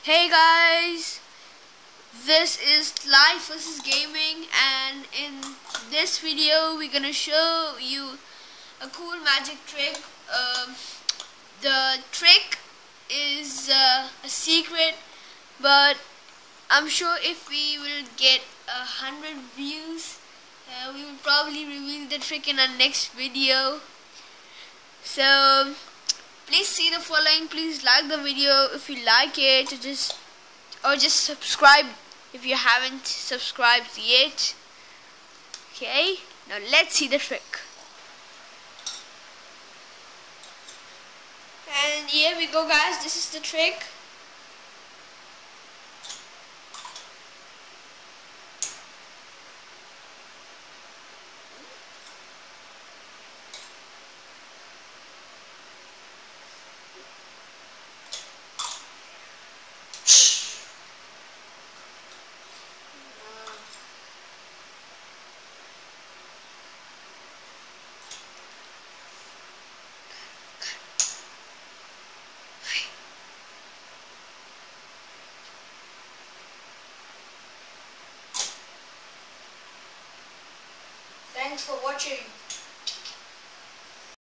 Hey guys, this is Life vs Gaming, and in this video we're gonna show you a cool magic trick. The trick is a secret, but I'm sure if we will get 100 views, we will probably reveal the trick in our next video. So please see the following. Please like the video if you like it, or just subscribe if you haven't subscribed yet. Okay, now let's see the trick. And here we go, guys. This is the trick. Thanks for watching.